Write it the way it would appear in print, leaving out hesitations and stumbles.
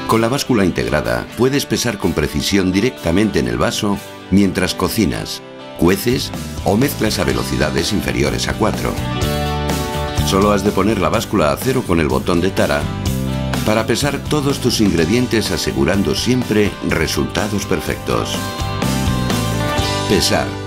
Con la báscula integrada puedes pesar con precisión directamente en el vaso mientras cocinas, cueces o mezclas a velocidades inferiores a 4. Solo has de poner la báscula a 0 con el botón de tara para pesar todos tus ingredientes, asegurando siempre resultados perfectos. Pesar.